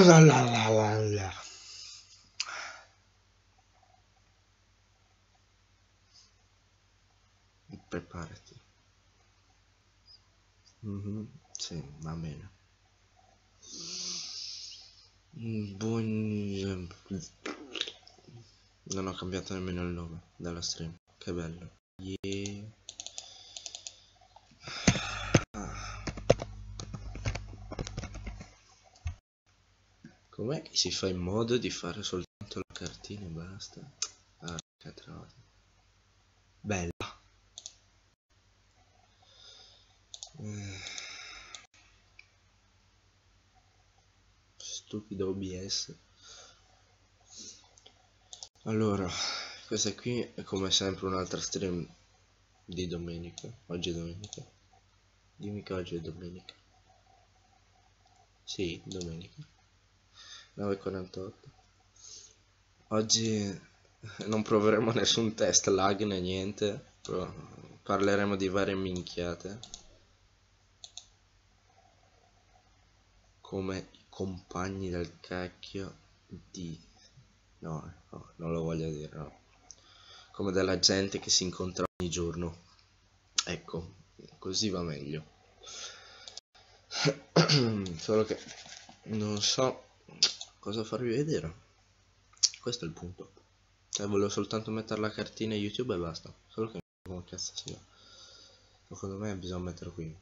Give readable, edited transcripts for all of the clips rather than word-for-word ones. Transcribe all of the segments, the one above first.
Preparati. Sì, va bene. Non ho cambiato nemmeno il nome della stream. Che bello. Yeah. Com'è che si fa in modo di fare soltanto la cartina e basta? Ah, che trovato. Bella. Stupido OBS. Allora, questa qui è come sempre un'altra stream di domenica. Oggi è domenica. Dimmi che oggi è domenica. Sì, domenica. 9:48. Oggi non proveremo nessun test lag né niente. Parleremo di varie minchiate. Come i compagni del cacchio di... No, non lo voglio dire, no. Come della gente che si incontra ogni giorno. Ecco, così va meglio. Solo che non so cosa farvi vedere. Questo è il punto. Cioè, volevo soltanto mettere la cartina YouTube e basta. Solo che non so come cazzo sia. Secondo me bisogna metterlo qui.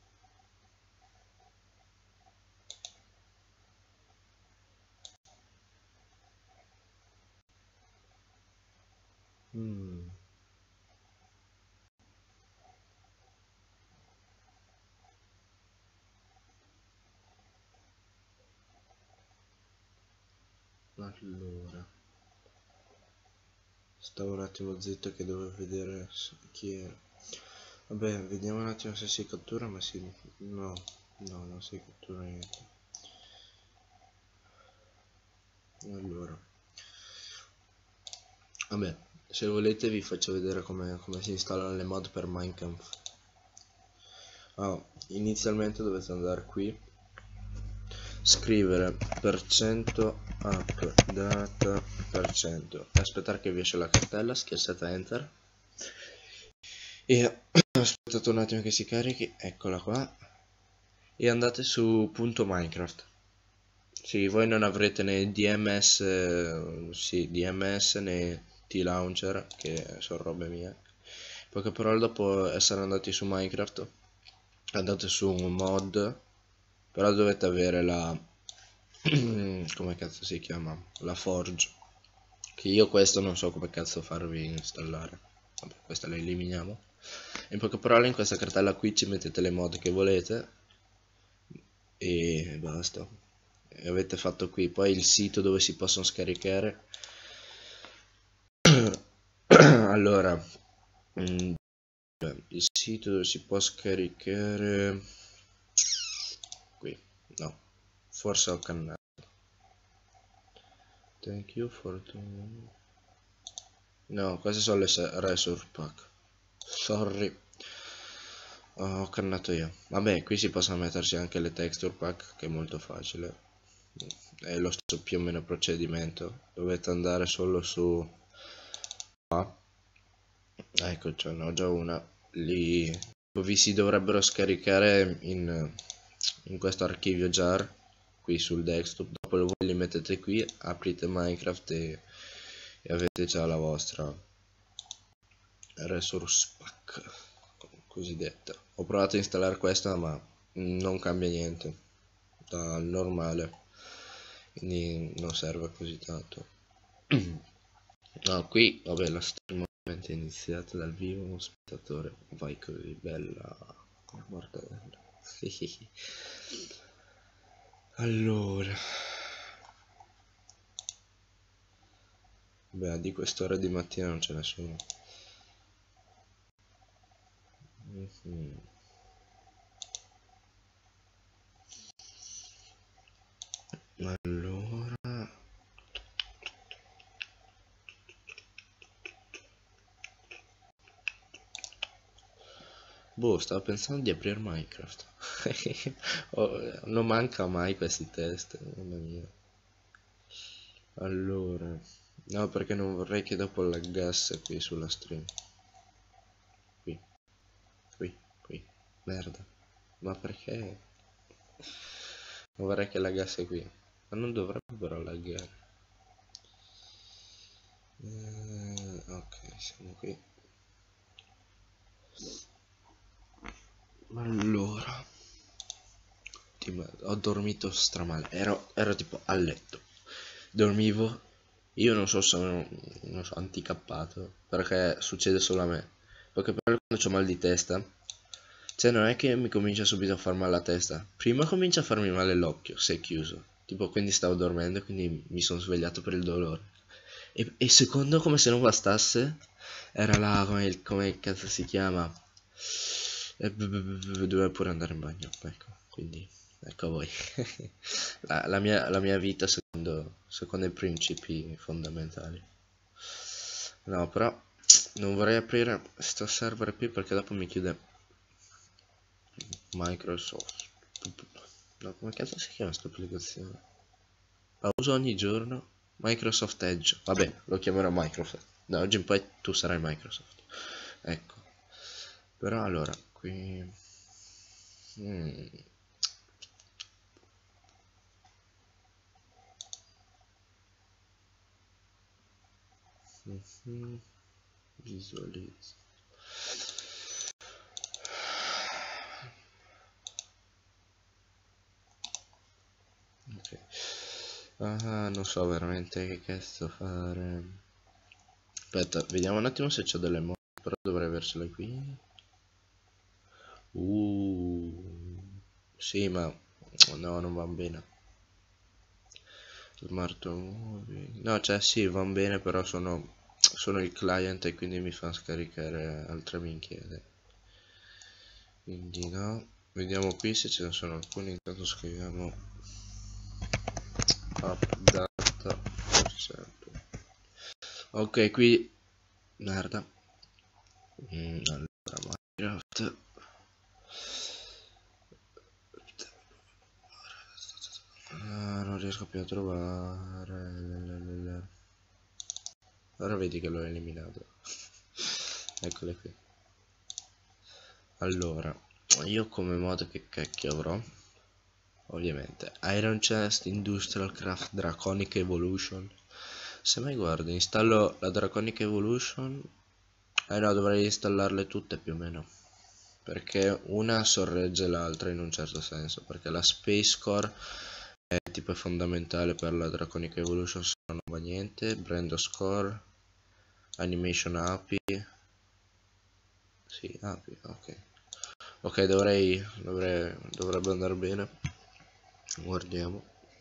Allora, stavo un attimo zitto che dovevo vedere chi era. Vabbè, vediamo un attimo se si cattura, ma si... No, non si cattura niente. Allora, vabbè, se volete vi faccio vedere come si installano le mod per Minecraft. Inizialmente dovete andare qui, scrivere %updata %, aspettare che vi esce la cartella, schiacciate enter e aspettate un attimo che si carichi, eccola qua, e andate su .minecraft. Sì, voi non avrete né DMS, DMS né T-Launcher, che sono robe mie. Poche parole dopo essere andati su Minecraft, andate su un mod, però dovete avere la... come cazzo si chiama? La Forge. Che io questo non so come cazzo farvi installare. Vabbè, questa la eliminiamo. In poche parole in questa cartella qui ci mettete le mod che volete e basta. E avete fatto qui poi il sito dove si possono scaricare. Allora, il sito dove si può scaricare qui, no, forse ho cannato. Thank you for the... No, queste sono le resource pack. Sorry, ho cannato io. Vabbè, qui si possono mettersi anche le texture pack, che è molto facile. È lo stesso più o meno procedimento. Dovete andare solo su qua. Ecco, ce n'ho già una. Lì vi si dovrebbero scaricare in questo archivio jar qui sul desktop. Dopo voi li mettete qui, aprite Minecraft e avete già la vostra resource pack cosiddetta. Ho provato a installare questa ma non cambia niente dal normale, quindi non serve così tanto. No, qui vabbè la stream è iniziata dal vivo, uno spettatore vai così bella mortadella. Allora, beh, di quest'ora di mattina non c'è nessuno. Allora, boh, stavo pensando di aprire Minecraft. Non manca mai questi test, mamma mia. Allora, no, perché non vorrei che dopo laggasse qui sulla stream. Qui, merda. Ma perché? Non vorrei che laggasse qui. Ma non dovrebbero laggare. Ok, siamo qui. Allora, ho dormito stramale. Ero tipo a letto. Dormivo. Io non so se sono, non so, anticappato. Perché succede solo a me. Perché però quando ho mal di testa. Cioè non è che mi comincia subito a far male la testa. Prima comincia a farmi male l'occhio, se è chiuso. Tipo quindi stavo dormendo, quindi mi sono svegliato per il dolore. E secondo, come se non bastasse, era là, come cazzo si chiama? Dovevo pure andare in bagno, ecco, quindi ecco a voi. la mia vita secondo i principi fondamentali. No, però non vorrei aprire sto server qui perché dopo mi chiude Microsoft. No, come cazzo si chiama questa applicazione? La uso ogni giorno. Microsoft Edge. Va bene, lo chiamerò Microsoft. Da oggi in poi tu sarai Microsoft. Ecco. Però allora, qui... Visualizza. Ok. Ah, non so veramente che cazzo fare. Aspetta, vediamo un attimo se c'ho delle mod. Però dovrei avercele qui. Sì, ma no, non va bene. Smart Movie. No, cioè sì, vanno bene, però sono il client e quindi mi fa scaricare altre minchiate. Quindi no. Vediamo qui se ce ne sono alcuni. Intanto scriviamo updata percento. Ok, qui merda. Allora Minecraft. Non riesco più a trovare. Ora vedi che l'ho eliminato. Eccole qui. Allora, io come mod che cacchio avrò? Ovviamente Iron Chest, Industrial Craft, Draconic Evolution. Se mai guardi, installo la Draconic Evolution. No, dovrei installarle tutte più o meno. Perché una sorregge l'altra in un certo senso. Perché la Space Core è tipo fondamentale per la Draconic Evolution, se no non va niente. Brando Score, Animation API. Sì, API, ok. Ok, dovrebbe andare bene. Guardiamo.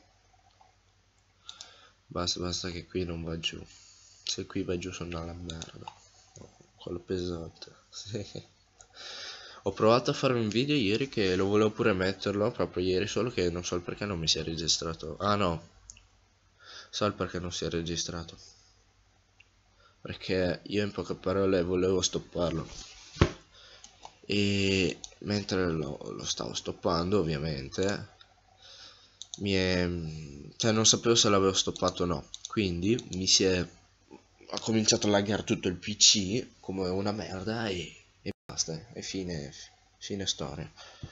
Basta che qui non va giù. Se qui va giù sono alla merda. Quello pesante. Sì. Ho provato a fare un video ieri che lo volevo pure metterlo proprio ieri, solo che non so il perché non mi si è registrato. Ah no, so il perché non si è registrato. Perché io in poche parole volevo stopparlo. E mentre lo stavo stoppando, ovviamente, cioè non sapevo se l'avevo stoppato o no. Quindi ha cominciato a laggare tutto il PC come una merda e basta, è fine storia.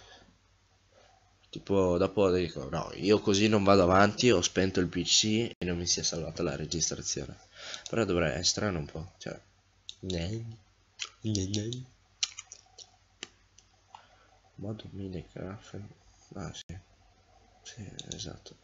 Tipo dopo dico no, io così non vado avanti, ho spento il PC e non mi si è salvata la registrazione. Però dovrei essere strano un po', cioè modo Minecraft. Ah sì, esatto.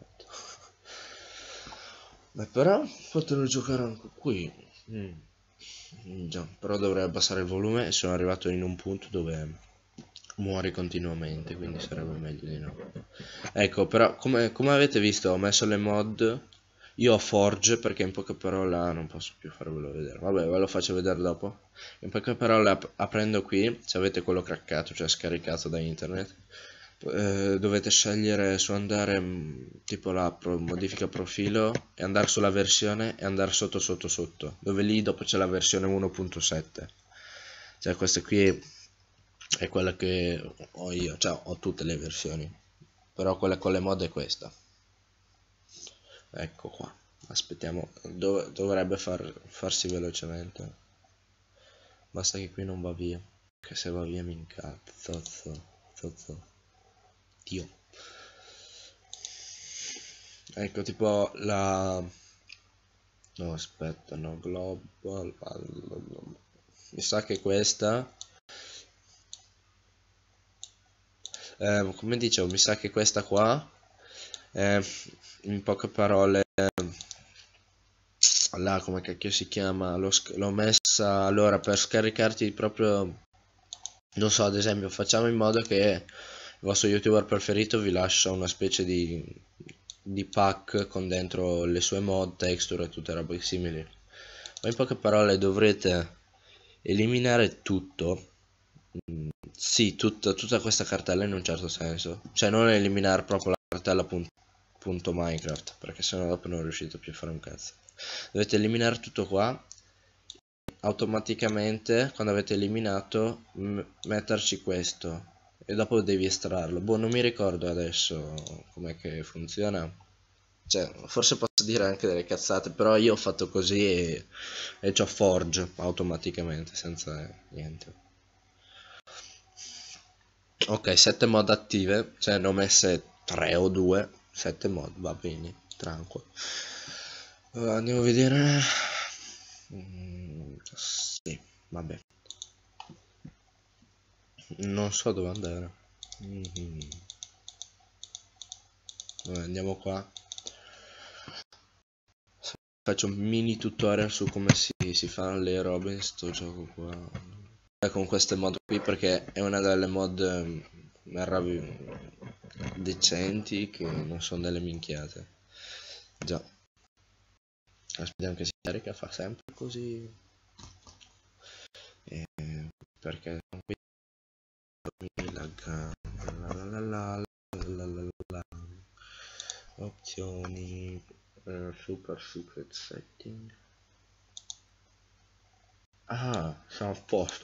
Beh, però potrò giocare anche qui. Già, però dovrei abbassare il volume e sono arrivato in un punto dove muori continuamente, quindi sarebbe meglio di no. Ecco, però come avete visto ho messo le mod. Io ho Forge perché in poche parole non posso più farvelo vedere. Vabbè, ve lo faccio vedere dopo. In poche parole aprendo qui, se avete quello craccato, cioè scaricato da internet, dovete scegliere su andare tipo la modifica profilo e andare sulla versione e andare sotto dove lì dopo c'è la versione 1.7, cioè questa qui è quella che ho io, cioè ho tutte le versioni, però quella con le mod è questa. Ecco qua, aspettiamo, dovrebbe farsi velocemente, basta che qui non va via, che se va via mi incazzo, zozzo, Dio. Ecco tipo la... No, aspetta, no, global... Mi sa che questa... come dicevo, mi sa che questa qua... in poche parole... là, come cacchio si chiama? L'ho messa... Allora, per scaricarti proprio... Non so, ad esempio, facciamo in modo che il vostro youtuber preferito vi lascia una specie di pack con dentro le sue mod, texture e tutte robe simili. Ma in poche parole dovrete eliminare tutto. Sì, tutta questa cartella in un certo senso. Cioè non eliminare proprio la cartella punto Minecraft, perché sennò dopo non riuscite più a fare un cazzo. Dovete eliminare tutto qua. Automaticamente quando avete eliminato metterci questo e dopo devi estrarlo. Boh, non mi ricordo adesso com'è che funziona, cioè forse posso dire anche delle cazzate, però io ho fatto così e c'ho Forge automaticamente senza niente. Ok, 7 mod attive, cioè ne ho messe 3 o 2, 7 mod, va bene, tranquillo. Andiamo a vedere. Sì, vabbè. Non so dove andare. Vabbè, andiamo qua. Faccio un mini tutorial su come si fanno le robe in sto gioco qua. Con queste mod qui perché è una delle mod decenti che non sono delle minchiate. Già. Aspettiamo che si carica, fa sempre così. Perché qui mi lagga. Opzioni, super secret setting. Ah, siamo a posto.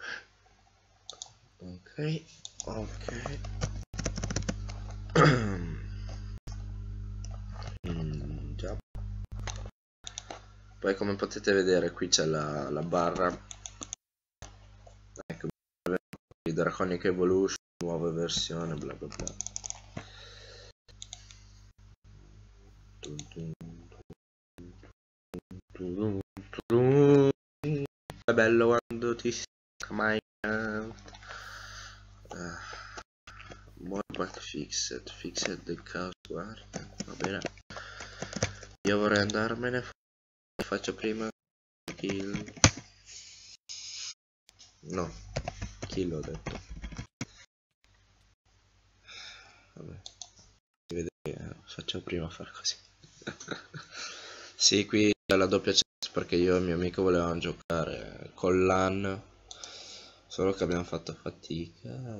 Ok, ok. Già. Poi come potete vedere qui c'è la barra. Ecco, Draconic Evolution, nuova versione, bla bla bla. È bello quando ti stacca Minecraft. Modpack fixed the password. Va bene. Io vorrei andarmene. Faccio prima kill. No, kill ho detto. Vabbè. Si vede che faccio prima fare così. Sì, qui c'è la doppia chest perché io e il mio amico volevamo giocare con LAN. Solo che abbiamo fatto fatica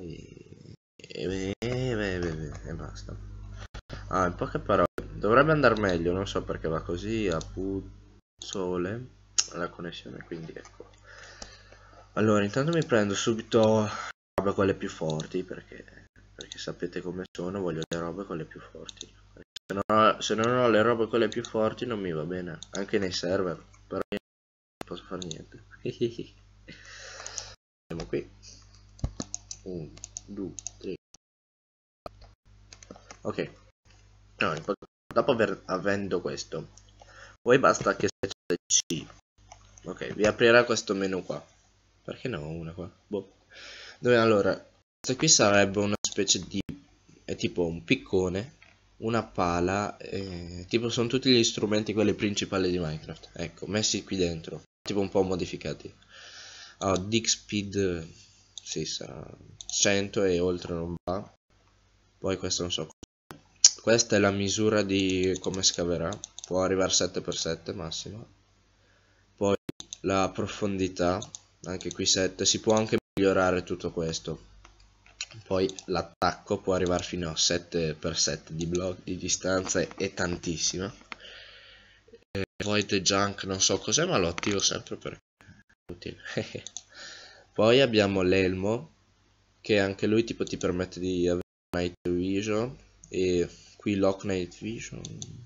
e basta. Ah, in poche parole, dovrebbe andare meglio, non so perché va così a sole la connessione, quindi ecco. Allora, intanto mi prendo subito robe quelle più forti, perché sapete come sono, voglio le robe quelle più forti. Se non ho le robe quelle più forti non mi va bene, anche nei server, però io non posso fare niente. Andiamo qui. 1, 2, 3. Ok. No, dopo avendo questo, poi basta che schiacciate C. Ok, vi aprirà questo menu qua. Perché no, una qua? Boh. Dove allora, questa qui sarebbe una specie di... è tipo un piccone, una pala, tipo sono tutti gli strumenti quelli principali di Minecraft. Ecco, messi qui dentro, tipo un po' modificati. Oh, dig speed, sì, sarà 100 e oltre non va. Poi questo non so. Questa è la misura di come scaverà, può arrivare 7x7 massimo. Poi la profondità, anche qui 7, si può anche migliorare tutto questo. Poi l'attacco può arrivare fino a 7x7 di block di distanza, è tantissima. Void junk non so cos'è, ma lo attivo sempre perché è utile. Poi abbiamo l'elmo, che anche lui tipo ti permette di avere night vision, e qui lock night vision.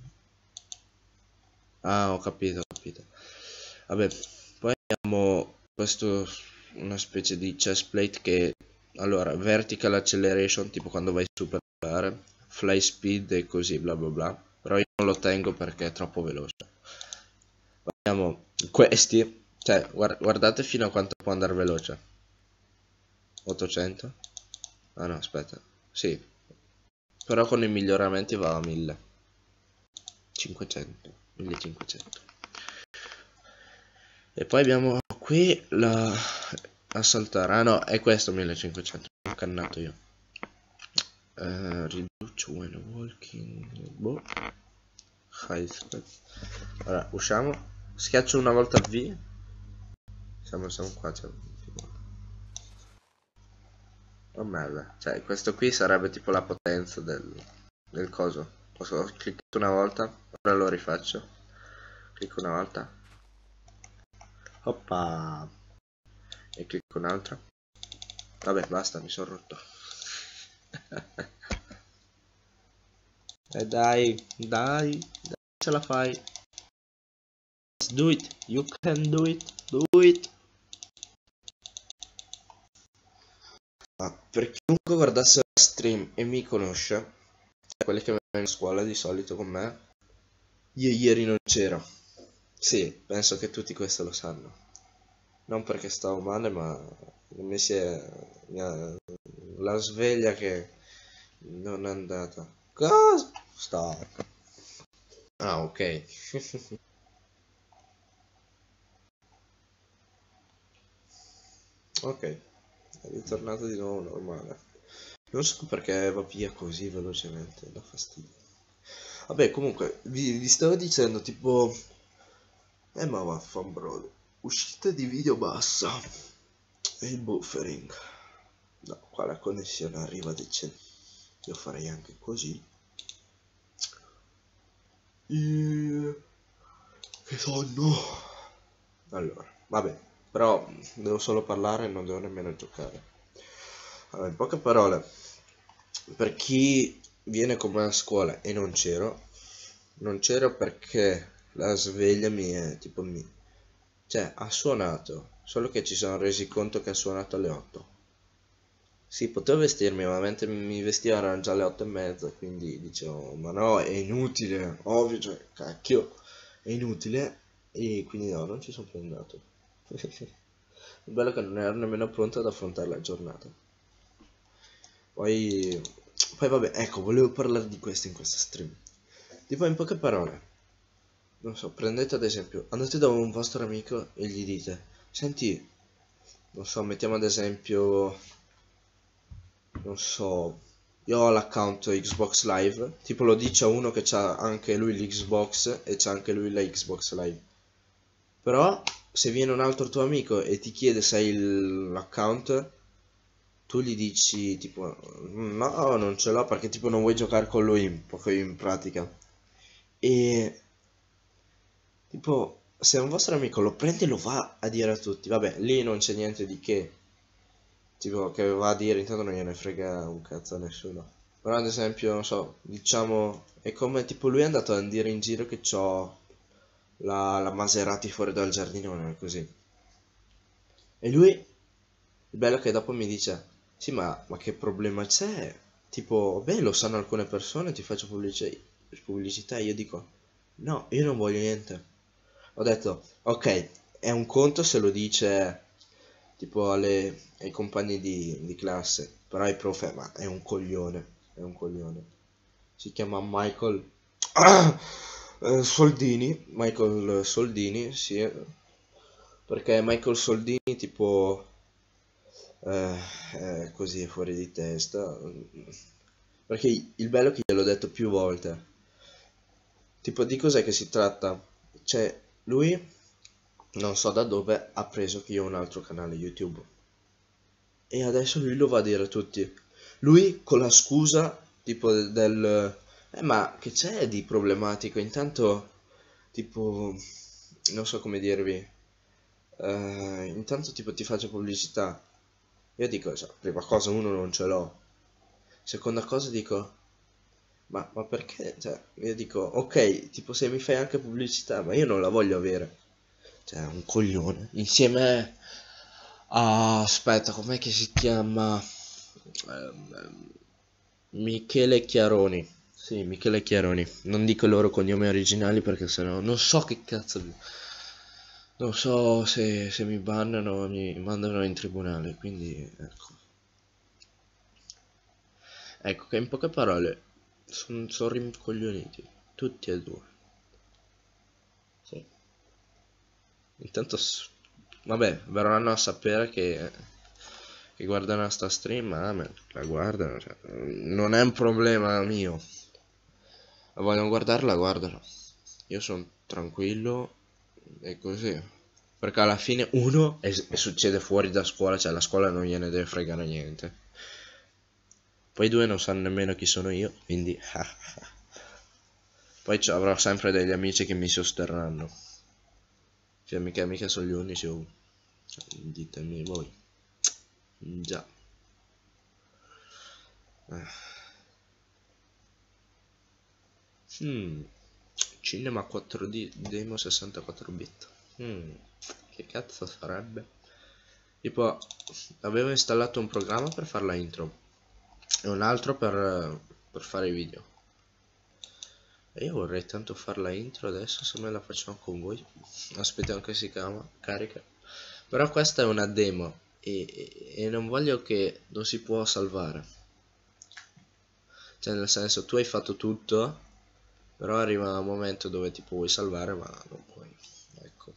Ah, ho capito, ho capito. Vabbè, poi abbiamo questo, una specie di chestplate che, allora, vertical acceleration, tipo quando vai super volare, fly speed e così, bla bla bla. Però io non lo tengo perché è troppo veloce. Abbiamo questi, cioè, guardate fino a quanto può andare veloce. 800? Ah no, aspetta. Sì, però con i miglioramenti va a 1000. 500, 1500. E poi abbiamo qui la saltare. Ah no, è questo 1500. Ho cannato io. Riduce when walking. Boh. High speed. Allora, usciamo. Schiaccio una volta V. Siamo qua. Oh merda. Cioè, questo qui sarebbe tipo la potenza del coso. Ho cliccato una volta. Ora lo rifaccio. Clicco una volta. Oppa. E clicco un'altra. Vabbè, basta, mi sono rotto. Dai, ce la fai. Just do it, you can do it. Ma per chiunque guardasse la stream e mi conosce, cioè quelli che vengono in scuola di solito con me, io ieri non c'ero. Sì, penso che tutti questo lo sanno. Non perché stavo male, ma la sveglia che non è andata. Cosa? Sta. Ah, ok. Ok, è ritornato di nuovo normale. Non so perché va via così velocemente, da fastidio. Vabbè, comunque, vi stavo dicendo, tipo... ma vaffanbrodo. Uscita di video bassa. E il buffering. No, qua la connessione arriva decente. Io farei anche così. Che sonno. Allora, vabbè, però devo solo parlare e non devo nemmeno giocare. Allora, in poche parole, per chi viene con me a scuola e non c'ero perché la sveglia mi è tipo cioè ha suonato, solo che ci sono resi conto che ha suonato alle 8. Sì, potevo vestirmi, ma mentre mi vestivo erano già le 8:30, quindi dicevo, ma no, è inutile, ovvio, cioè, cacchio, è inutile, e quindi no, non ci sono più andato. Il bello è che non ero nemmeno pronto ad affrontare la giornata. Poi, poi vabbè, ecco, volevo parlare di questo in questa stream. Tipo in poche parole, non so, prendete ad esempio, andate da un vostro amico e gli dite, senti, non so, mettiamo ad esempio, non so, io ho l'account Xbox Live, tipo lo dice a uno che c'ha anche lui l'Xbox e c'ha anche lui la Xbox Live. Però se viene un altro tuo amico e ti chiede se hai l'account, tu gli dici tipo no, non ce l'ho perché tipo non vuoi giocare con lui in pratica. E tipo se un vostro amico lo prende e lo va a dire a tutti, vabbè, lì non c'è niente di che. Tipo che va a dire, intanto non gliene frega un cazzo a nessuno. Però ad esempio, non so, diciamo, è come tipo lui è andato a dire in giro che c'ho la Maserati fuori dal giardino, così. E lui, il bello è che dopo mi dice, sì, ma che problema c'è? Tipo, beh, lo sanno alcune persone, ti faccio pubblicità. E io dico, no, io non voglio niente. Ho detto, ok, è un conto se lo dice tipo ai compagni di classe, però ai prof, ma è un coglione, è un coglione. Si chiama Michael Soldini, Michael Soldini, sì, perché Michael Soldini tipo è così fuori di testa, perché il bello è che gliel'ho detto più volte, tipo di cos'è che si tratta? Cioè, lui non so da dove ha preso che io ho un altro canale YouTube e adesso lui lo va a dire a tutti. Lui con la scusa tipo ma che c'è di problematico? Intanto tipo non so come dirvi. Intanto tipo ti faccio pubblicità. Io dico, cioè, prima cosa uno non ce l'ho, seconda cosa dico, ma perché? Cioè, io dico, ok, tipo se mi fai anche pubblicità, ma io non la voglio avere. Cioè, è un coglione. Insieme a... aspetta, com'è che si chiama? Ehm, Michele Chiaroni. Sì, Michele Chiaroni. Non dico i loro cognomi originali perché sennò non so che cazzo. Non so se mi bannano o mi mandano in tribunale, quindi ecco. Ecco che in poche parole sono rincoglioniti. Tutti e due. Sì. Intanto, vabbè, verranno a sapere che guardano sta stream, la guardano, cioè, non è un problema mio. La vogliono guardare, la guardano. Io sono tranquillo e così. Perché alla fine uno e succede fuori da scuola, cioè la scuola non gliene deve fregare niente. Poi due non sanno nemmeno chi sono io, quindi... Poi avrò sempre degli amici che mi sosterranno. Cioè mica sono gli unici, oh. Cioè, ditemi voi. Già. Hmm. Cinema 4D demo 64 bit. Che cazzo sarebbe? Tipo, avevo installato un programma per fare la intro e un altro per fare i video. E io vorrei tanto fare la intro adesso, se me la facciamo con voi. Aspettiamo che si carica. Però questa è una demo e non voglio che non si può salvare. Cioè nel senso tu hai fatto tutto, però arriva un momento dove ti puoi salvare ma non puoi. Ecco.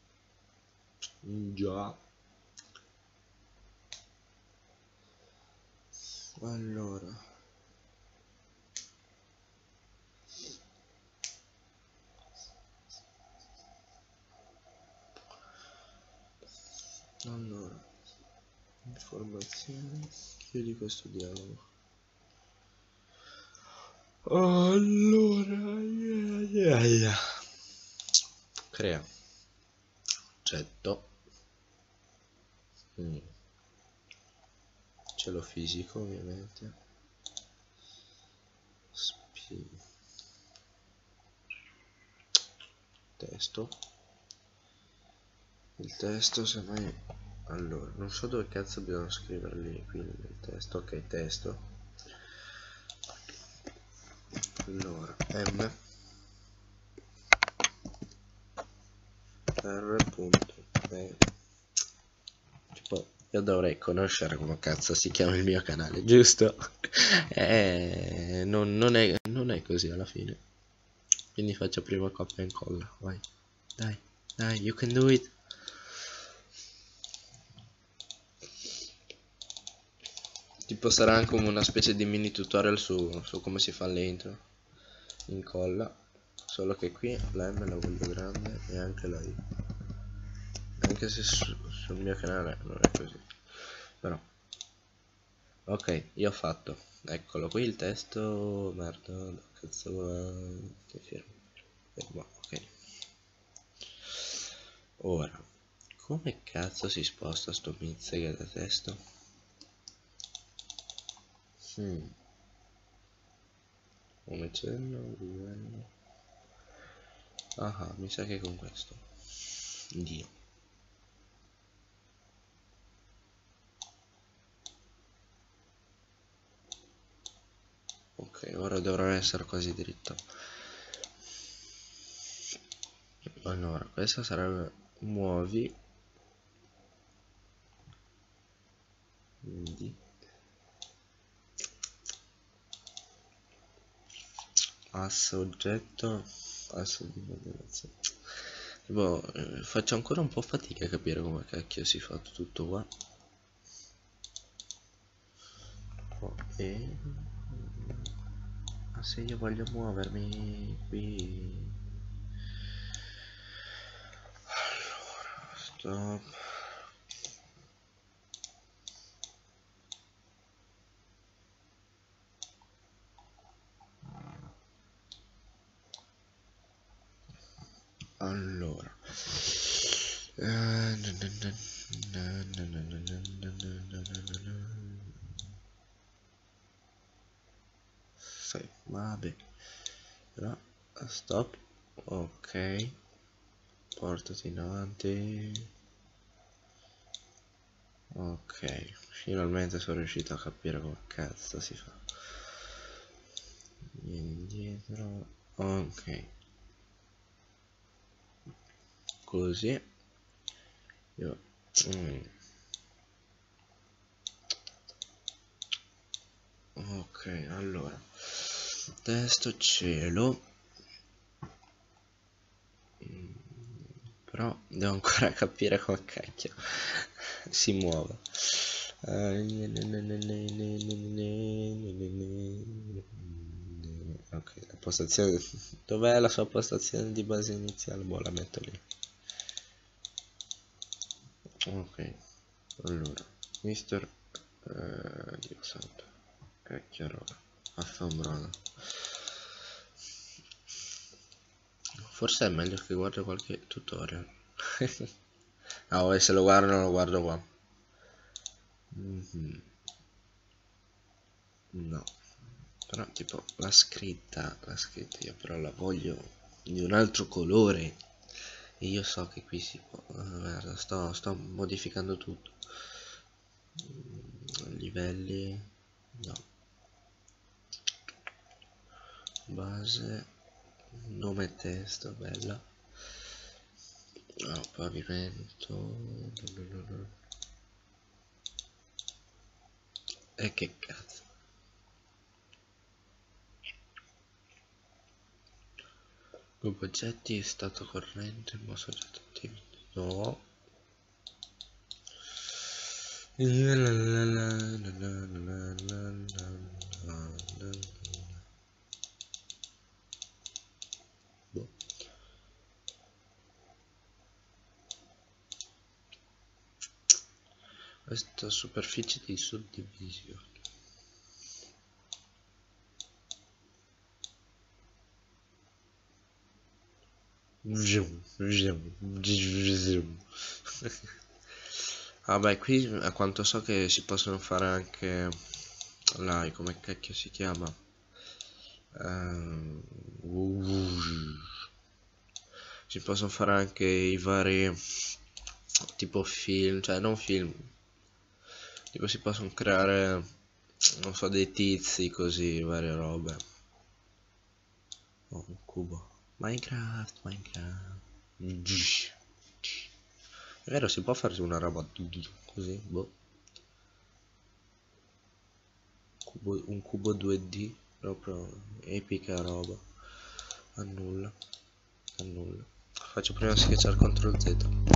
Già. Allora. Allora. Informazioni. Chiudi questo dialogo. Allora. Crea. Oggetto. Cielo fisico ovviamente. Testo. Il testo semmai. Allora, non so dove cazzo bisogna scriverli qui nel testo. Ok, testo. Allora, M R.E. Tipo, io dovrei conoscere come cazzo si chiama il mio canale, giusto? Non è così alla fine. Quindi faccio prima copia e incolla, vai. Dai, you can do it. Tipo sarà anche come una specie di mini tutorial su come si fa l'intro. Incolla. Solo che qui la M la voglio grande e anche la I. Anche se sul mio canale non è così. Però. Ok, io ho fatto. Eccolo qui il testo. Merda, dove cazzo va? Che fermo. Ok. Ora, come cazzo si sposta sto mizzega da testo? Come cenno, livello. Ah, mi sa che con questo. Dio. Ok, ora dovrà essere quasi dritto. Allora, questa sarebbe muovi di asse oggetto asse di modellazione. Boh, faccio ancora un po' fatica a capire come cacchio si fa tutto qua. E se io voglio muovermi qui, allora stop. Allora vabbè, però stop, ok, portati in avanti, ok, finalmente sono riuscito a capire come cazzo si fa. Indietro, ok, così io ok, allora testo cielo, però devo ancora capire come cacchio si muove. Ok, la postazione, dov'è la sua postazione di base iniziale? Boh, la metto lì. Ok, allora mister Dio santo, cacchio roba, affambrado. Forse è meglio che guardo qualche tutorial. Ah, vabbè, se lo guardo non lo guardo qua. No, però tipo la scritta io però la voglio di un altro colore. E io so che qui si può. Guarda, sto modificando tutto. Livelli. No. Base. Nome e testo, bella. No, pavimento. E che cazzo. Gruppo oggetti, stato corrente, mo soggetto attivo. No. Boh. Questa superficie di suddivisione. Vabbè, qui a quanto so che si possono fare anche là, come cacchio si chiama? Si possono fare anche i vari tipo film, cioè non film, tipo si possono creare, non so, dei tizi così, varie robe. Oh, un cubo. Minecraft. È vero, si può fare una roba così, boh. Un cubo 2D, proprio epica roba. Annulla. Faccio prima schiacciare CTRL Z.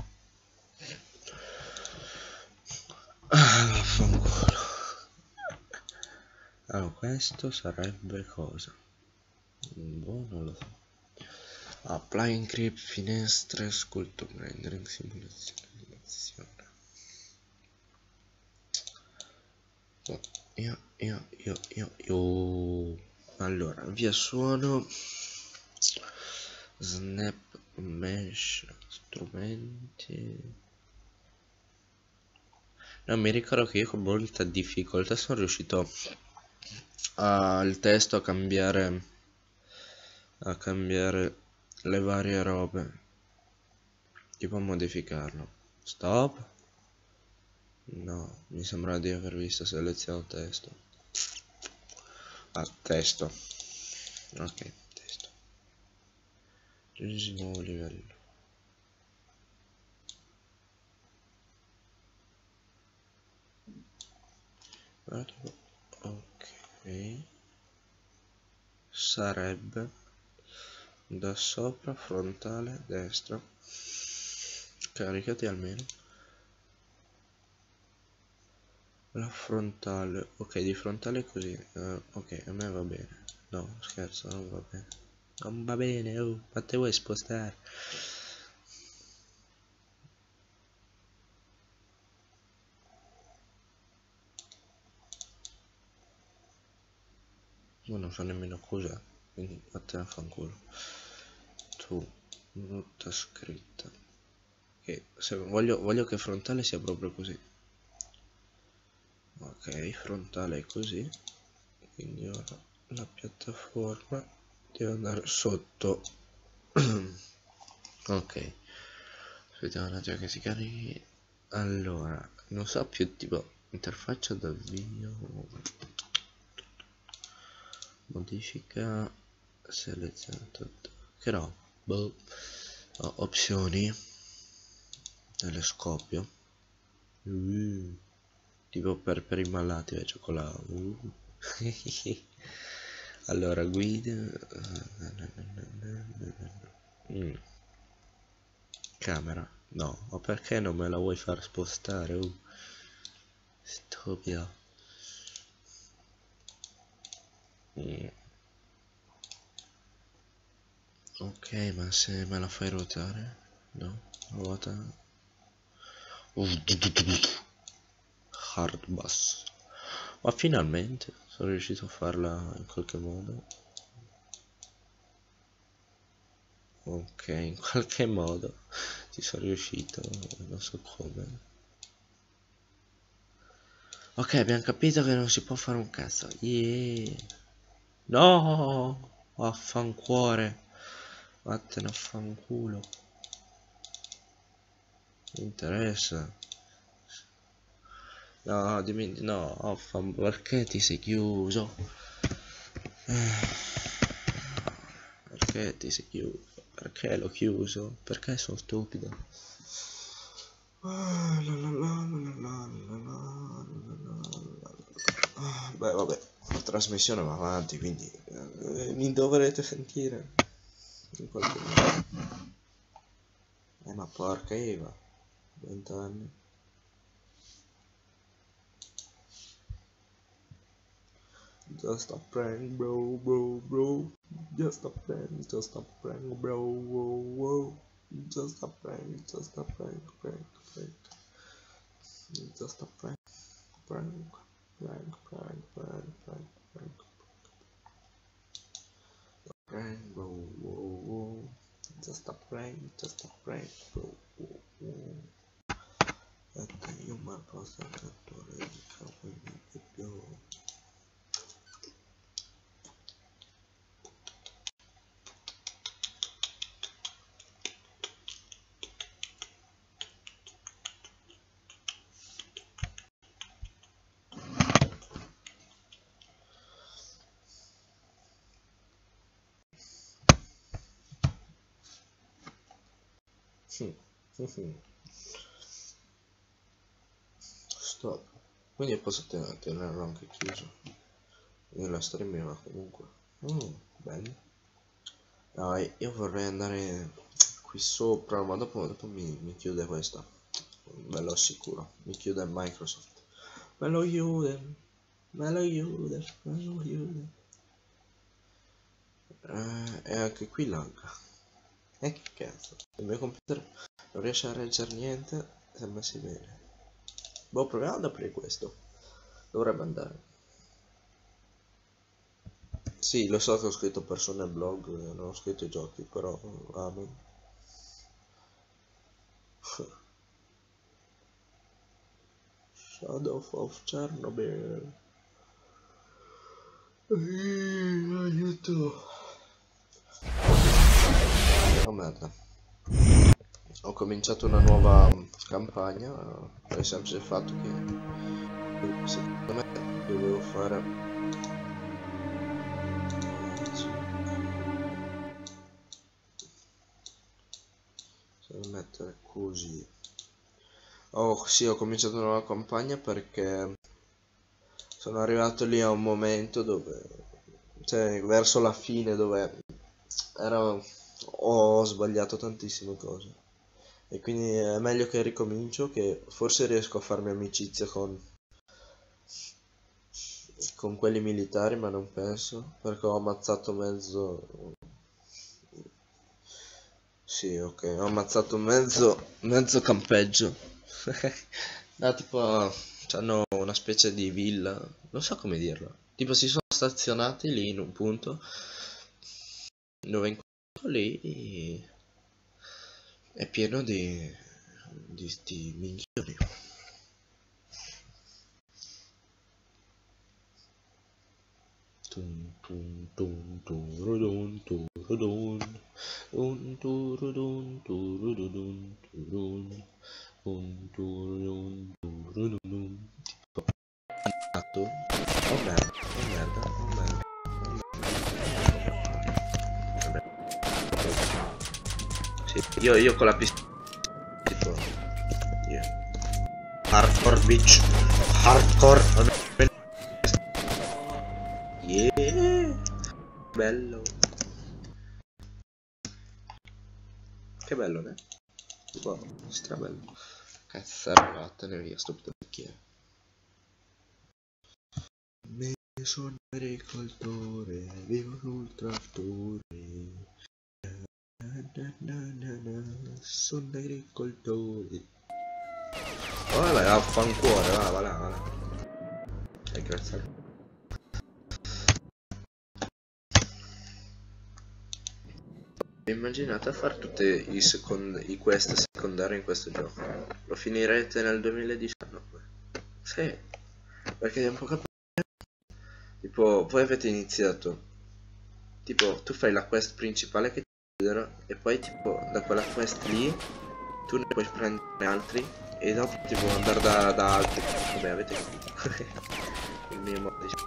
Vaffanculo. Allora, questo sarebbe cosa? Boh, non lo so. Apply encrypt, finestre, sculpture, rendering, simulazione, animazione. Io. Allora, via suono, snap, mesh, strumenti. No, mi ricordo che io con molta difficoltà sono riuscito al testo a cambiare le varie robe, tipo a modificarlo. Stop. No, mi sembra di aver visto selezionato testo. Ah, testo. Ok, testo. Aggiungi nuovo livello. Ok. Sarebbe da sopra, frontale, destra. Caricati almeno. La frontale, ok, di frontale così, ok, a me va bene. No, scherzo, non va bene. Non va bene, oh, ma te vuoi spostare? Ma non fa nemmeno cosa, quindi a te ne fanculo. Tu, brutta scritta. E se voglio che frontale sia proprio così. Ok, frontale è così. Quindi ora la piattaforma, devo andare sotto. Ok, aspettiamo un attimo che si carichi. Allora, non so più, tipo interfaccia d'avvio, modifica, selezionato, che no, boh. Opzioni, telescopio, tipo per i malati del cioccolato. Allora, guida, camera, no, ma perché non me la vuoi far spostare? Stupida. Ok, ma se me la fai ruotare? No, ruota. Hard bus. Ma finalmente sono riuscito a farla in qualche modo. Ok, in qualche modo ci sono riuscito, non so come. Ok, abbiamo capito che non si può fare un cazzo. Yeah. No, affancuore. Vattene a fanculo. Mi interessa. No, dimmi no, perché ti sei chiuso? Perché ti sei chiuso? Perché l'ho chiuso? Perché sono stupido? Beh, vabbè, la trasmissione va avanti, quindi mi dovrete sentire in qualche modo. Ma porca Eva, 20 anni. Just a prank, bro, bro, bro. Just a prank, bro, whoa, whoa. Just a prank, prank, prank. Just a prank, prank, prank, prank, prank, prank, prank. Prank, bro, whoa, whoa. Just a prank, bro, whoa, whoa. E io ma posso catturare il capo di più. Stop. Quindi posso tenerlo anche chiuso. Nella streaming comunque. Bello. Dai, io vorrei andare qui sopra, ma dopo mi chiude questa. Ve lo assicuro. Mi chiude Microsoft. Me lo chiude. Me lo chiude. Me lo chiude. E anche qui lagga. E che cazzo. Il mio computer non riesce a reggere niente. Sembra si bene. Boh, proviamo ad aprire questo. Dovrebbe andare. Sì, lo so che ho scritto persone blog, non ho scritto i giochi, però amen. Shadow of Chernobyl. Aiuto. Oh merda. Ho cominciato una nuova campagna per il semplice fatto che secondo me dovevo fare devo mettere così. Oh sì, ho cominciato una nuova campagna perché sono arrivato lì a un momento dove, cioè verso la fine dove ho sbagliato tantissime cose e quindi è meglio che ricomincio, che forse riesco a farmi amicizia con quelli militari, ma non penso, perché ho ammazzato mezzo. Sì, ok, ho ammazzato mezzo campeggio. No, tipo, hanno una specie di villa, non so come dirlo. Tipo si sono stazionati lì in un punto dove in quello lì è pieno di sti minchioni. Tun tun tun turudun turudun. Un turudun turudun turudun. Un turudun turudun. Fatto? Oh merda, oh merda, oh merda. Vabbè. Sì, io con la pistola tipo yeah. Hardcore bitch. Hardcore. Yeah. Bello. Che bello, ne? Tipo, strabello. Cazzaro, vattene via, stupido bicchiere. Me sono agricoltore, vivo sul trattore. Sono agricoltore. Oh, vabbè, affanculo, va là, va là. Grazie. Immaginate a fare tutti i quest secondari in questo gioco. Lo finirete nel 2019. Sì, perché è un po' capito. Tipo, voi avete iniziato. Tipo, tu fai la quest principale che ti chiederò e poi tipo da quella quest lì tu ne puoi prendere altri e dopo tipo andare da altri. Vabbè, avete capito. Il mio modo di...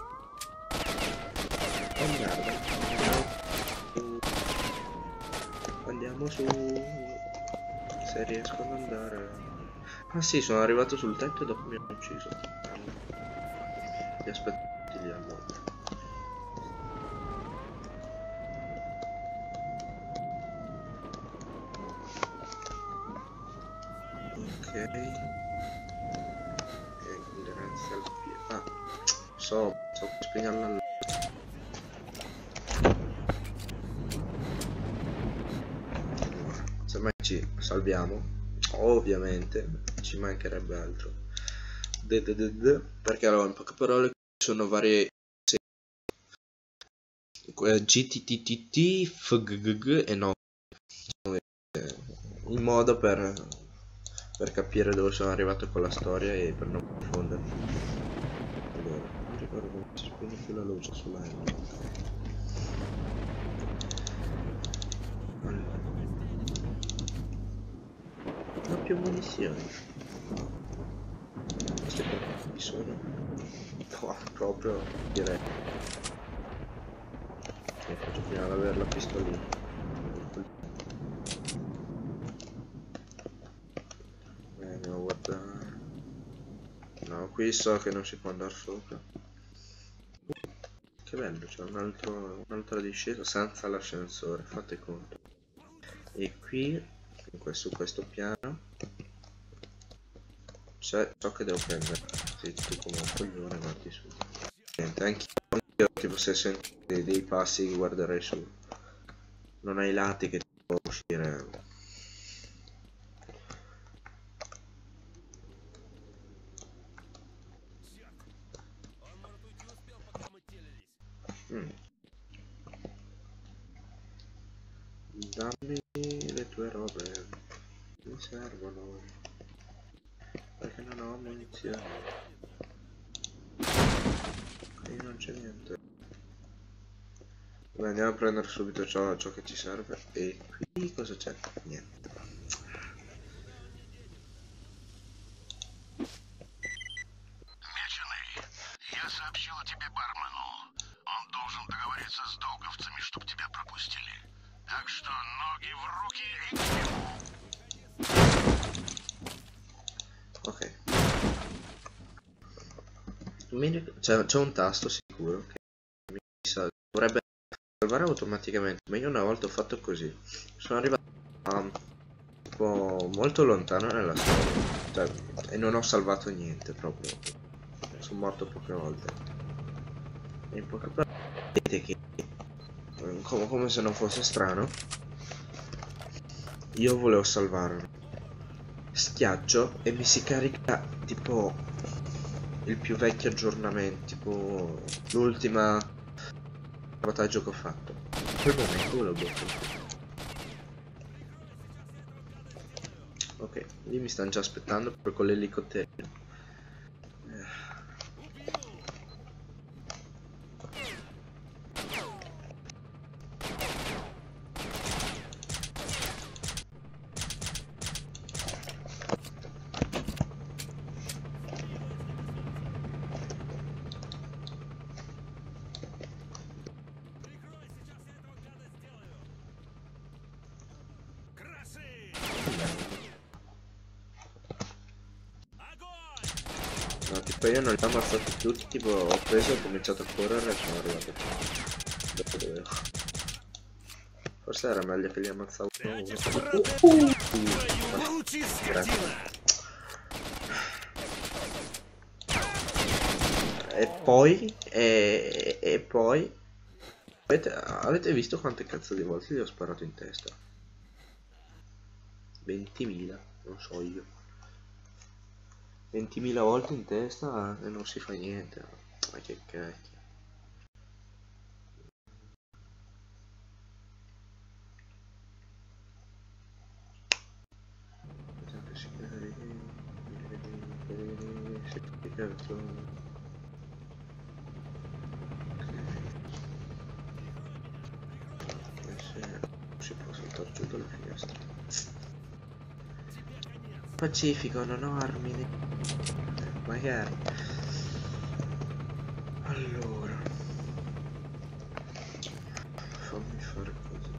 Oh merda. Andiamo su... Se riesco ad andare... Ah sì, sono arrivato sul tetto e dopo mi hanno ucciso. Ti aspetti lì al mondo. Ok. Grazie al piede. Ah, so spiegarla là. Se mai ci salviamo, ovviamente, ci mancherebbe altro. Perché allora in poche parole ci sono varie GTTT, FGG e no. In modo per capire dove sono arrivato con la storia e per non confondermi. Allora, non ricordo come si spegne più la luce sulla L. Allora. Non ho più munizioni. Queste qua chi sono? No, proprio direi. E faccio prima ad avere la pistolina. Andiamo a guardare. No, qui so che non si può andare sopra. Che bello, c'è un'altra discesa senza l'ascensore, fate conto. E qui, su questo piano, c'è ciò che devo prendere. Sì, tu come un coglione guardi su. Niente, anch'io tipo se sento dei passi guarderei su. Non hai lati che ti può uscire. Dammi le tue robe, mi servono, perché non ho munizioni. Qui non c'è niente. Vabbè, andiamo a prendere subito ciò che ci serve. E qui cosa c'è? Niente. Я сообщила тебе бармену. Он должен договориться с долговцами, чтоб тебя пропустили. Так что ноги в руки и к нему. Ok. C'è un tasto sicuro che dovrebbe salvare automaticamente, ma io una volta ho fatto così. Sono arrivato un po' molto lontano nella storia, cioè, e non ho salvato niente proprio. Sono morto poche volte. E in poche parole vedete che come se non fosse strano, io volevo salvarlo. Schiaccio e mi si carica tipo il più vecchio aggiornamento, tipo l'ultima sabotaggio che ho fatto. Quel momento volevo bloccare. Ok, lì mi stanno già aspettando proprio con l'elicottero. Poi io non li ho ammazzati tutti, tipo ho preso, ho cominciato a correre e sono arrivato qua. Dove dovevo. Forse era meglio che li ammazzavo uno. Grazie. E poi avete visto quante cazzo di volte gli ho sparato in testa? 20.000, non so io. 20.000 volte in testa e non si fa niente. Ma che cacchio. Si può saltare giù dalla finestra. Pacifico, non ho armi. Magari. Allora. Fammi fare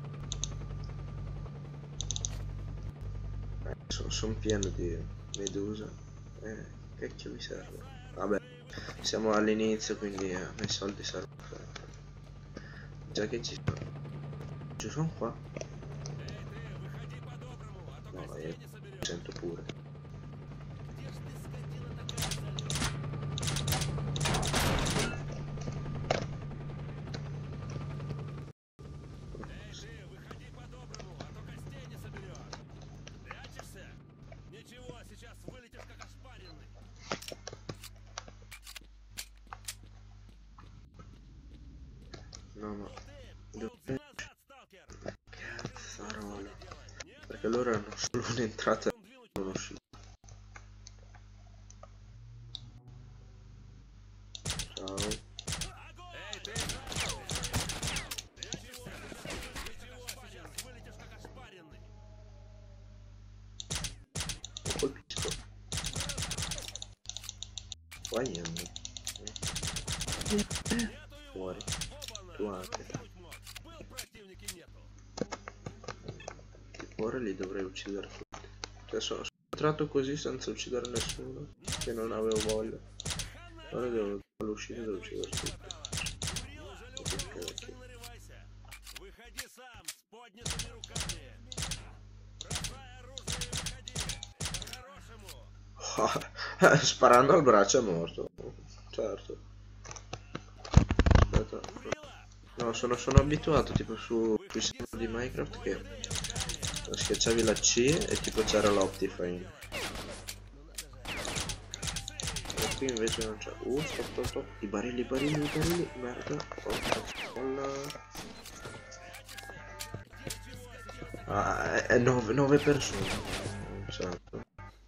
così. Sono pieno di medusa. Cacchio mi serve. Vabbè. Siamo all'inizio, quindi a me i soldi servono. Già che ci sono. Ci sono qua. No, io sento pure. No, ma dove... Cazzarola. Perché loro hanno solo un'entrata e un'uscita. Ciao. Lo colpisco. Qua niente. Fuori. Tu anche. Ora li dovrei uccidere tutti. Cioè sono entrato così senza uccidere nessuno, che non avevo voglia. Ora devo all'uscita devo uccidere tutti. Sparando al braccio è morto. Certo. Aspetta. No, sono abituato tipo sui server di Minecraft che schiacciavi la C e tipo c'era l'Optiframe. E qui invece non c'è. Stop. I barili, merda. Ah, è 9 persone. Certo.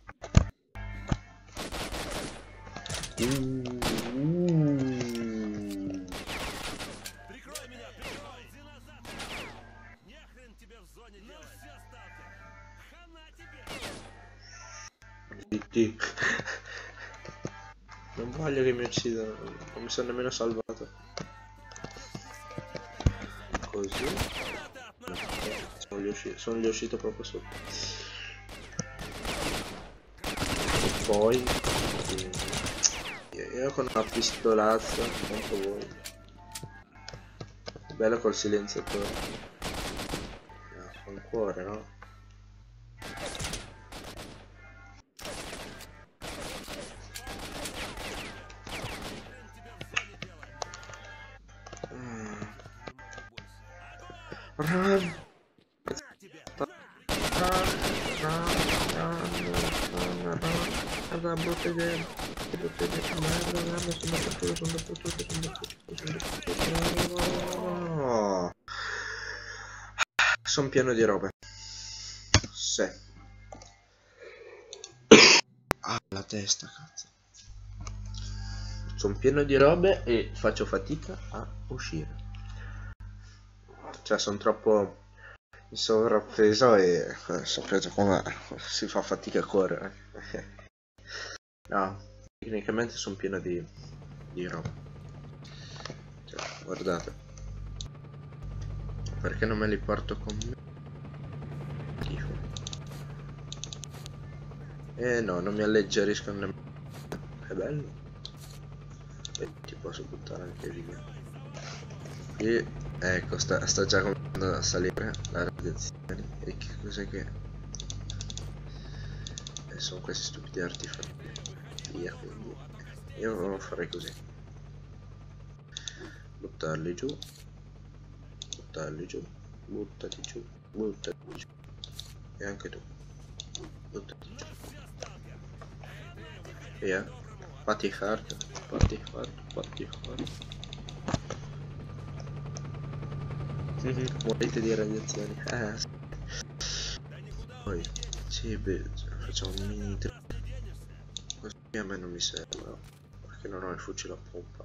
Non voglio che mi uccidano, non mi sono nemmeno salvato. Così. Sono riuscito proprio sotto. E poi io con una pistolazza, quanto vuoi. Bello col silenziatore. Fa un cuore, no? Run! Guarda, brutte idee. Merda, sono dappertutto. Sono pieno di robe. Sì. Ah, la testa, cazzo. Sono pieno di robe e faccio fatica a uscire. Cioè, sono troppo in sovrappeso e sapete come si fa fatica a correre. No, tecnicamente sono pieno di roba. Cioè, guardate. Perché non me li porto con me? Schifo. No, non mi alleggeriscono nemmeno. È bello. E ti posso buttare anche via. E ecco, sta già cominciando a salire la radiazione. E che cos'è che... sono questi stupidi artefatti. Via, quindi io farei così. Buttarli giù. Buttarli giù. Buttati giù. Buttati giù. E anche tu. Buttati giù. Via. Fatti hard. Fatti hard. Fatti hard. Morite di radiazioni. Sì. Poi sì, beh, facciamo un mini trip. Questo qui a me non mi serve, no? Perché non ho il fucile a pompa.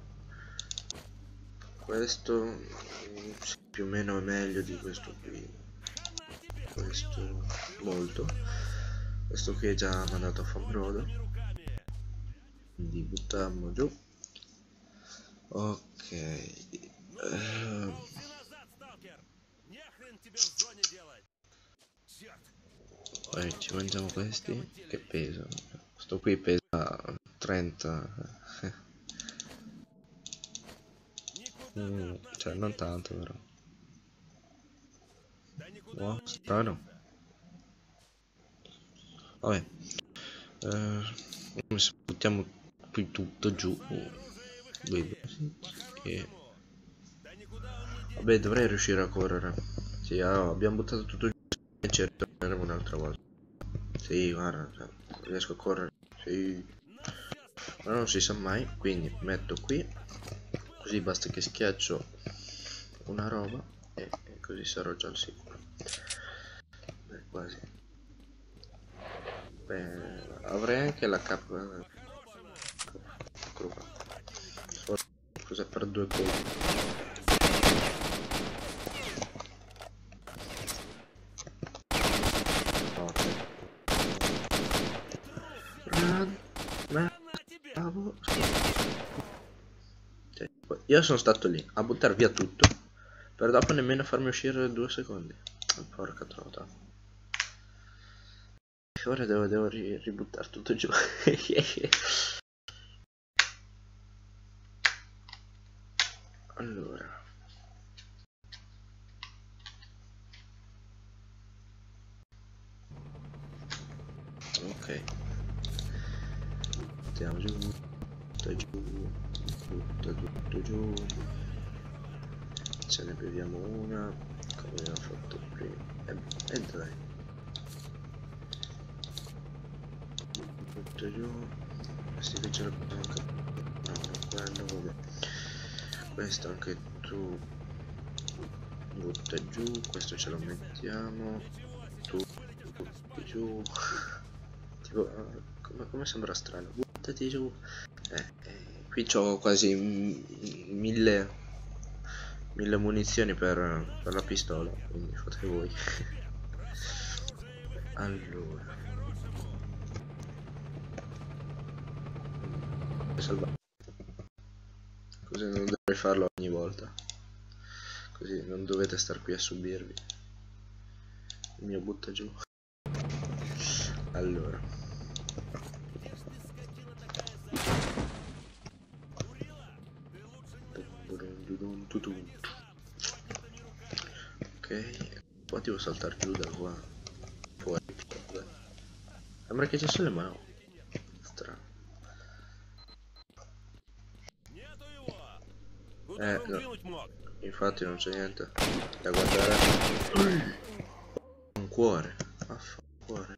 Questo sì, più o meno è meglio di questo qui. Questo molto. Questo qui è già mandato a fanbrodo. Quindi buttiamo giù. Ok. Poi ci mangiamo questi che pesano. Questo qui pesa 30. Cioè non tanto però. Wow, strano. Vabbè. Buttiamo qui tutto giù. Vedo. E... vabbè, dovrei riuscire a correre. Sì, allora, abbiamo buttato tutto giù e ci ritorneremo un'altra volta. Sì, guarda, cioè, riesco a correre. Sì. Ma non si sa mai, quindi metto qui. Così basta che schiaccio una roba e così sarò già al sicuro. Beh, quasi. Beh, avrei anche la cappa. Cos'è per 2 colpi? Bravo. Io sono stato lì a buttare via tutto per dopo nemmeno farmi uscire 2 secondi. Porca trota. Ora devo ributtare tutto giù. Allora. Ok. Buttiamo giù. Butta giù. Butta tutto giù. Ce ne beviamo una. Come abbiamo fatto prima. E dai. Butta giù. Questi che ce la possiamo anche. No, non quello, vabbè. Questo anche tu. Butta giù. Questo ce lo mettiamo. Tu. Butti giù. Tipo. Come sembra strano. Buttati giù. Qui c'ho quasi 1000 munizioni per la pistola, quindi fate voi. Allora, salvare. Così non dovrei farlo ogni volta, così non dovete star qui a subirvi il mio butta giù. Allora, ok, poi devo saltare giù da qua. Fuori. Sembra che ci sono le mani. Strano. No. Infatti non c'è niente da guardare. Un cuore. Cuore.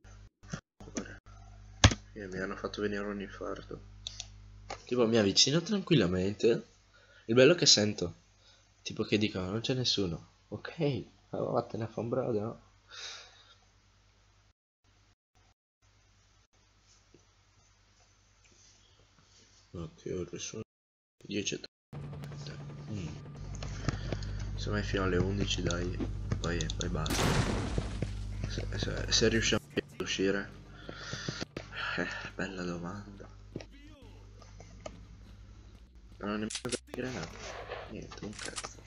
Mi hanno fatto venire un infarto. Tipo mi avvicino tranquillamente. Il bello è che sento. Tipo che dicono non c'è nessuno. Ok, vattene a fa un brodo, no? Ok, ora sono 10:30. Se mai fino alle 11 dai. Poi basta. Se riusciamo ad uscire. Bella domanda. Non ho nemmeno da granate. Niente, un cazzo.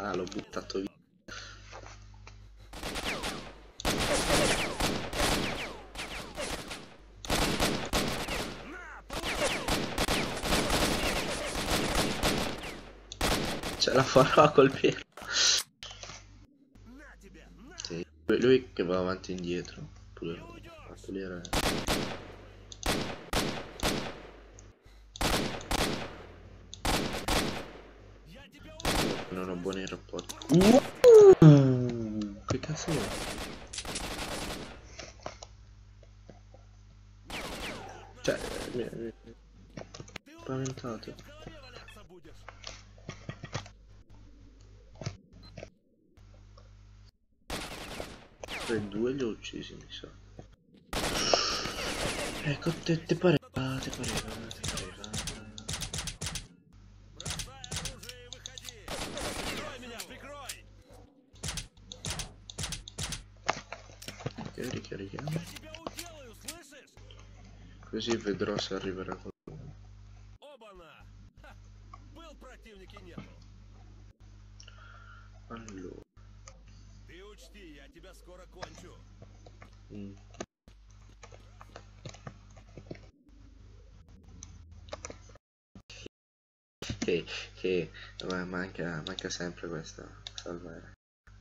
Ah, l'ho buttato via. Ce la farò a colpire. Sì, lui che va avanti e indietro. A pulire. Non ho buoni rapporti. Che cazzo è? Cioè, mi ha spaventato. Poi due li ho uccisi, mi sa. Ecco, te pareva, te pareva. Ricarichiamo. Così vedrò se arriverà qualcuno. Allora. Che manca sempre questa salvare.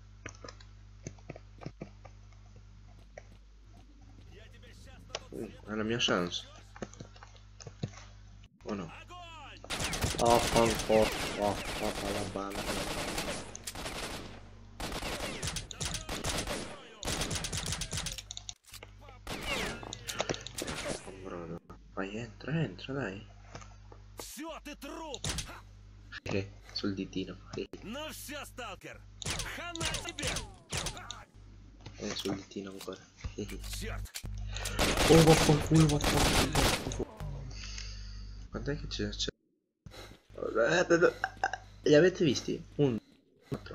È la mia chance. O no? Oh, la balla. Vai, entra, dai. Sul ditino. Sul ditino ancora. Oh, vaffanculo. Quant'è che c'è? Li avete visti? 1, 4.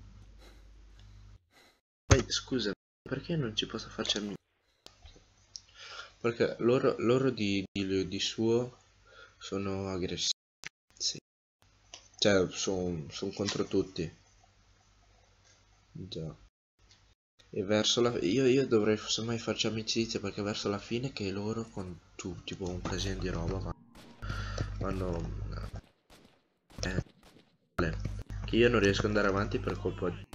Poi scusa, perché non ci posso farci amici? Perché loro di suo sono aggressivi. Sì. Cioè, sono contro tutti. Già. E verso la io dovrei semmai farci amicizia, perché verso la fine che loro con tipo un casino di roba vanno che io non riesco ad andare avanti per colpa di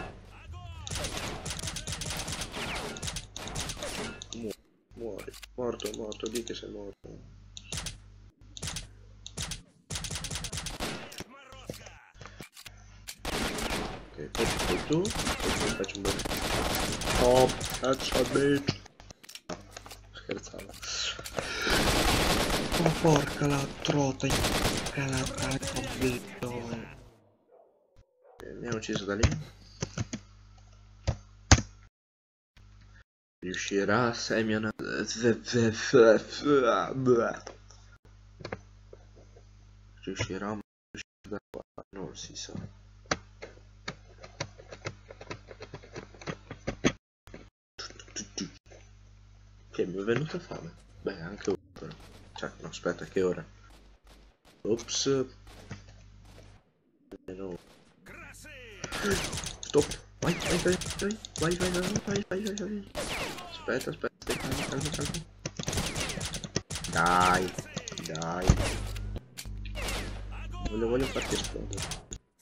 muori, morto, di che sei morto. Ok, poi tu faccio un bel bitch. Scherzavo. Oh, porca la trota, mi hanno ucciso da lì. Riuscirà Semyon riuscirà da qua, non si sa. Che mi è venuta fame. Beh, anche ora però. Cioè, no, aspetta, che ora? Ops. No. Stop. Vai. Aspetta, calmo. Dai. Voglio farti esplodere.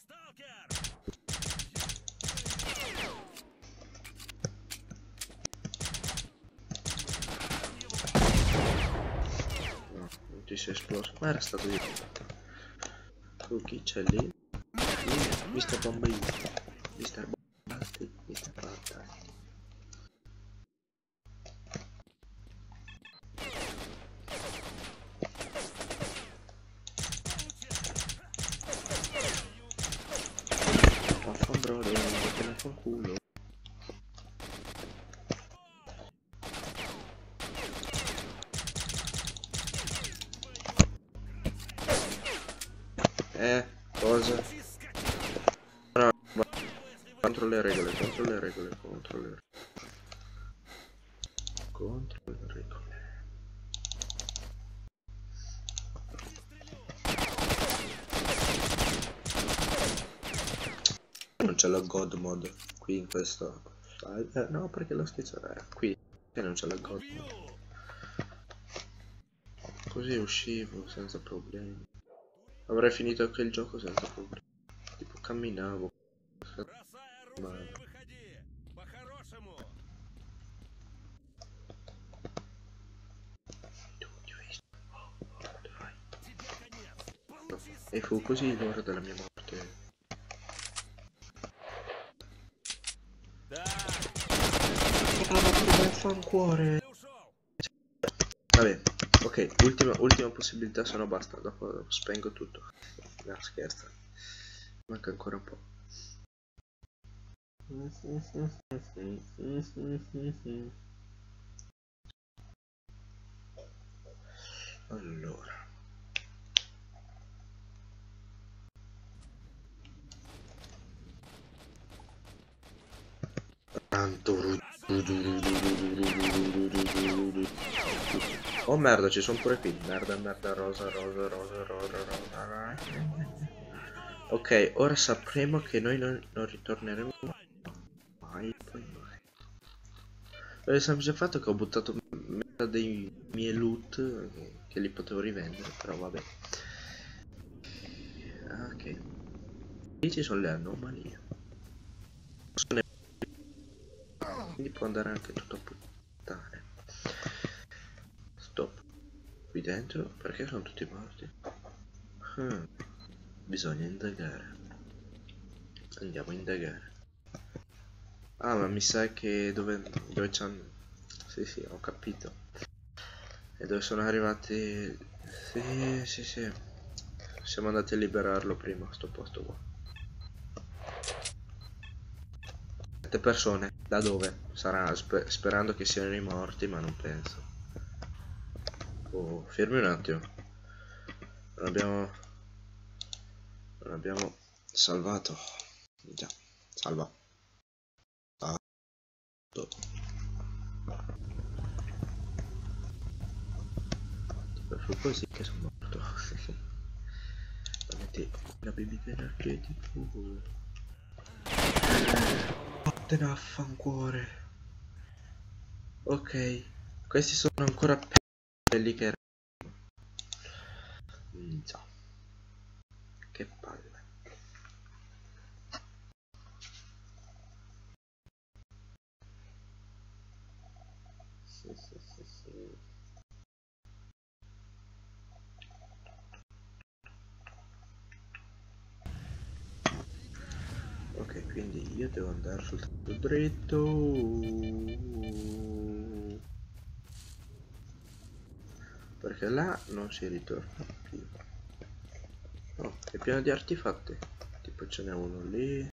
Ti sei esploso, ma era stato io. Chi c'è lì? Mister Bombay. Mister Bombay. Vaffanculo, te ne fa un culo. Cosa? No, contro le regole. non c'è la God Mode qui in questo. No, perché lo schizzo qui che non c'è la God Mode. Così uscivo senza problemi. Avrei finito anche il gioco senza problemi. Tipo camminavo. Ma... E fu così l'ora della mia morte. Fancuore. Vabbè, ok, ultima possibilità, se no basta, dopo spengo tutto. No, scherzo. Manca ancora un po'. Allora. Oh merda, ci sono pure qui. Merda, rosa. Ok, ora sapremo che noi non ritorneremo mai, poi mai. Per il semplice fatto che ho buttato metà dei miei loot che li potevo rivendere, però vabbè. Ok. Qui ci sono le anomalie. Quindi può andare anche tutto a puttane. Stop. Qui dentro? Perché sono tutti morti? Bisogna indagare. Andiamo a indagare. Ah, ma mi sa che dove c'hanno... Sì, ho capito. E dove sono arrivati... Sì. Siamo andati a liberarlo prima, sto posto qua. 7 persone. Da dove? Sarà sperando che siano i morti, ma non penso. Oh, fermi un attimo. Non abbiamo salvato. Già, salva. Fu così che sono morto. Metti la bibita energetico. Vattene a fancuore. Ok, questi sono ancora più quelli che erano. Già. Che palle. Sì. Ok, quindi io devo andare soltanto dritto. Perché là non si ritorna più. Oh, è pieno di artefatti. Tipo ce n'è uno lì.